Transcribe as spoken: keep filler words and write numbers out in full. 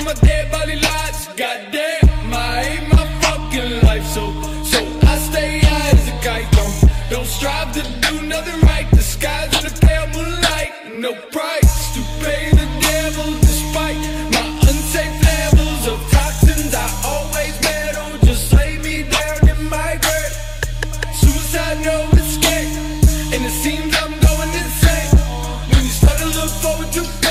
my dead body lies. Goddamn, I hate my fucking life. So, so I stay high as a kite. Don't, don't strive to do nothing right. The skies in the pale moonlight. No price to pay the devil, despite my unsafe levels of toxins. I always met on, just lay me down in my grave. Suicide, no escape, and it seems I'm going insane. When you start to look forward to